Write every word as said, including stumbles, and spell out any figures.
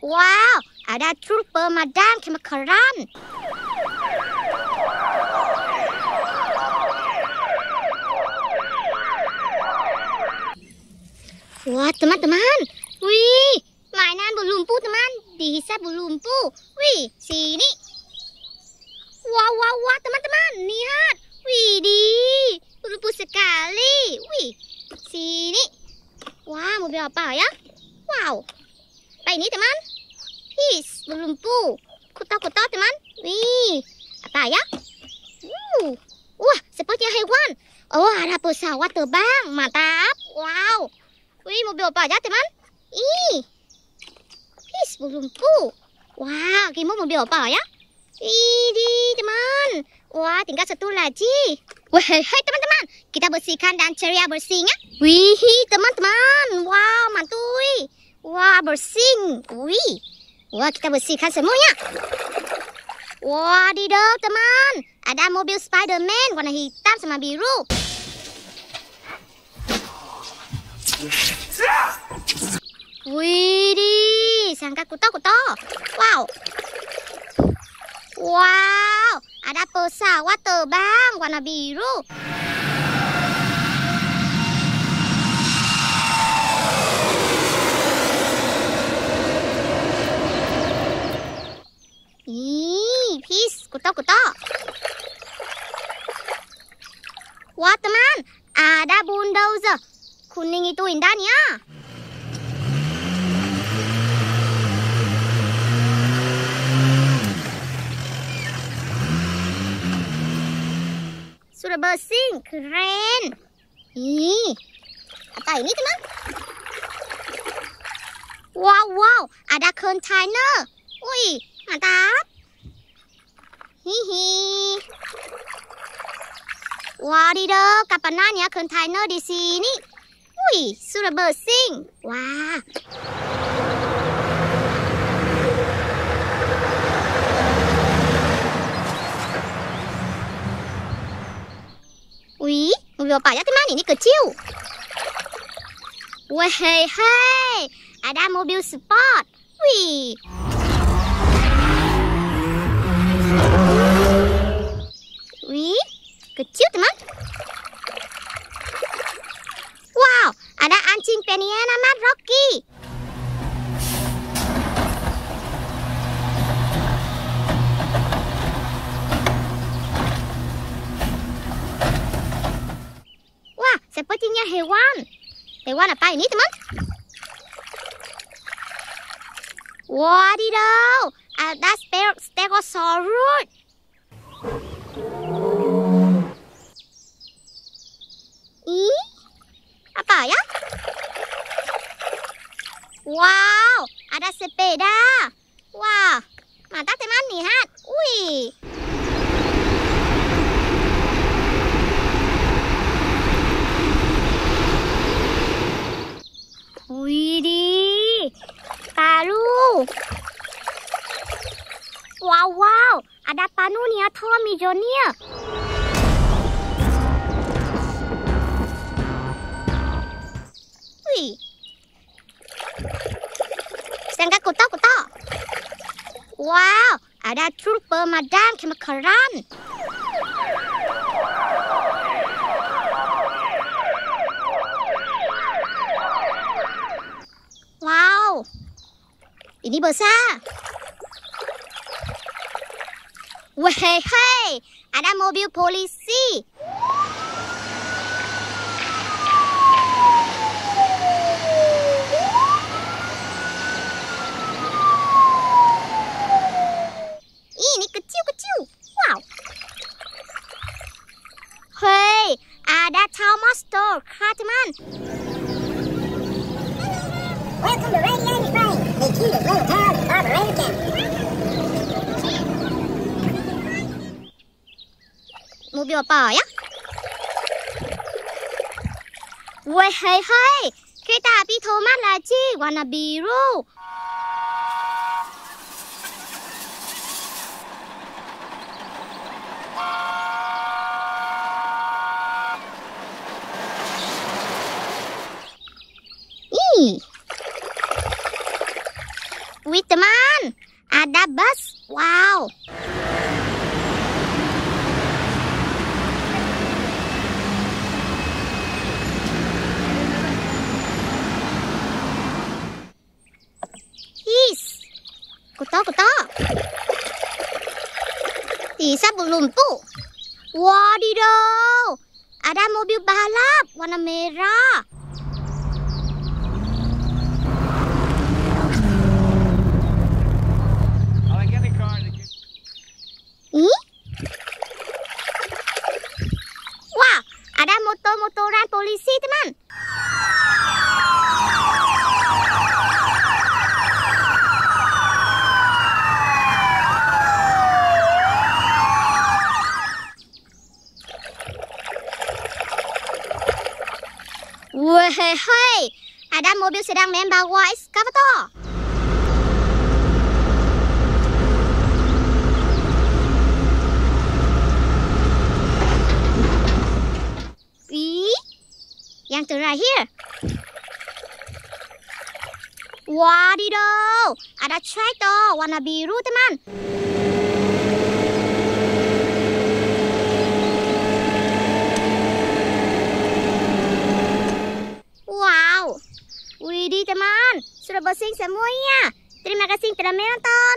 Wow, ada trooper Madam kebakaran. Wah, teman-teman. Wih, mainan berlumpur, teman. Dihisap berlumpur. Wih, sini. Wah, wah, wah, teman-teman. Lihat. Wih, di. Berlumpur sekali. Wih, sini. Wah, mobil apa ya? Wow. Apa ini, teman? His, berlumpur. Kotak-kotak, teman. Wih, apa ya? Uh, wah, seperti hewan. Oh, ada pesawat terbang. Mantap. Wow. Wih, mobil apa aja, teman? Ih, his, berlumpur. Wah, gimana mobil apa ya? Ini, teman. Wah, tinggal satu lagi. Wah, hei, teman-teman. Kita bersihkan dan ceria bersihnya. Wih, teman-teman. Wow, mantui. Wah, bersih. Wih. Wah, kita bersihkan semuanya. Wah, dido, teman. Ada mobil Spider-Man warna hitam sama biru. Wih, sangka kuto-kuto. Wow. Wow, ada pesawat terbang warna biru. Ih, pis, kuto-kuto. Wah, teman, ada bulldozer. Kuning itu indahnya. Sudah bersih, keren. Ih, apa ini, teman? Wow, wow, ada kontainer. Wih, mantap. Hihi. Wadidaw, kapan nanya kontainer di sini? Wih, sudah bersih. Wah. Wih, mobil apa ya, teman? Ini kecil. Wah, hei, hei. Ada mobil sport. Wih. Wih, kecil, teman. Wow, ada anjing penian nama Rocky. Wah, sepertinya hewan. Hewan apa ini, teman? Wadidaw, ada Stegosaurus. Ih, apa ya? Wow, ada sepeda. Wah, mantap, teman, lihat. Wih. Widih, palu. Wow, wow, ada panunya Tommy Junior Wih, sangka kuto-kuto. Wow, ada trooper Madam kebakaran. Wow, ini besar. Wah, hei, hei, ada mobil polisi. Ini kecil-kecil. Wow. Hei, ada Town Monster, teman. Welcome to Ready Andy Train. The cutest little town in Barbarella County. Mobil apa ya? Wah, hei, hei. Kereta api Thomas lagi warna biru. Ih. Wih teman, ada bus. Wow. His, kuto kuto. Bisa belum tuh? Wadidaw, ada mobil balap warna merah. Hmm? Wah, ada motor-motoran polisi teman. Wehei, ada mobil sedang membawa eskavator. Ih, yang terakhir. Wadidaw, ada traktor warna biru teman. Wow, widih teman, sudah bersih semuanya. Terima kasih telah menonton.